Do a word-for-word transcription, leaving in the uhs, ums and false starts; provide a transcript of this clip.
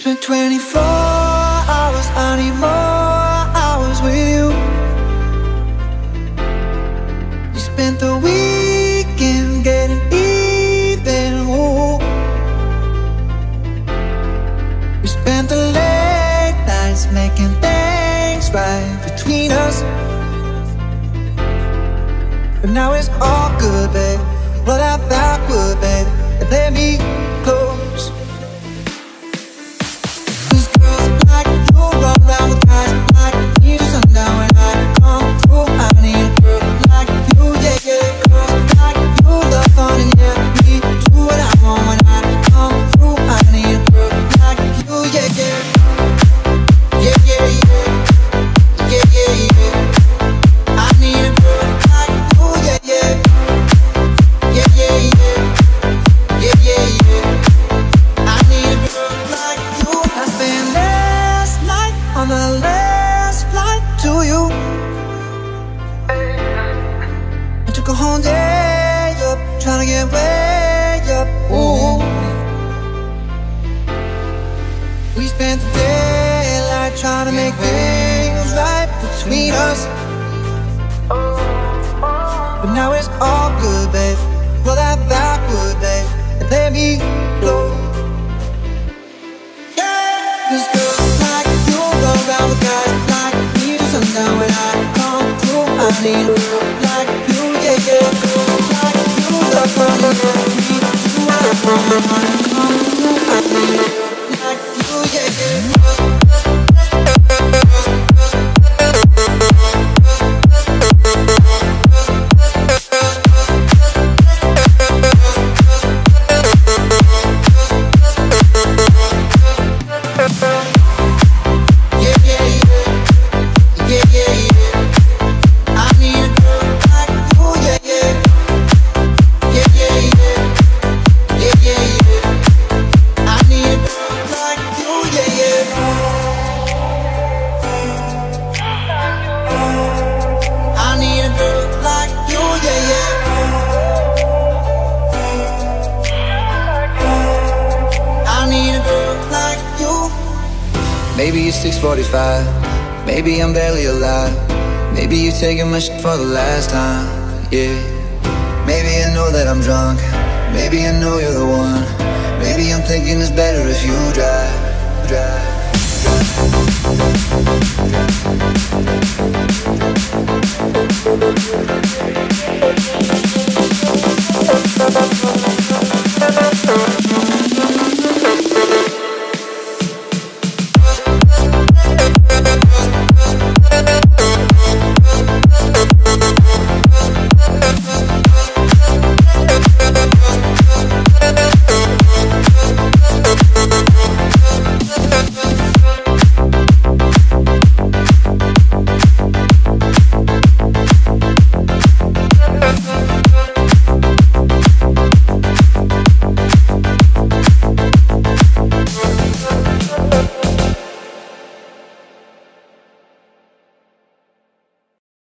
spent twenty-four hours, I need more hours with you. You spent the weekend getting even, ooh. We spent the late nights making things right between us. But now it's all good, babe. Roll that backward, babe, and let me close. Cause girls like you run around with guys like me till sundown. When I come through, I need a girl like you, yeah, yeah. Girls like you love fun and yeah, me do what I want. When I come through, I need a girl like you, yeah, yeah. Yeah, yeah, yeah. Yeah, yeah, yeah. I need a girl like you, yeah, yeah. Yeah, yeah, yeah. Yeah, yeah, yeah. I need a girl like you. I spent last night on the last flight to you. I took a whole day up, trying to get way up, ooh. We spent the daylight trying to make things right between us. But now it's all good, babe. Roll that backward, babe, and let me go. Yeah. Cause girls like you go around with guys like me till sundown. When I come through, I need a girl like you, yeah, yeah. Girls like you love fun and yeah, me do what I want. When I come through, I need a girl like you, yeah, yeah. Maybe it's six forty-five, maybe I'm barely alive. Maybe you're taking my shit for the last time, yeah. Maybe I know that I'm drunk, maybe I know you're the one. Maybe I'm thinking it's better if you drive, drive, drive.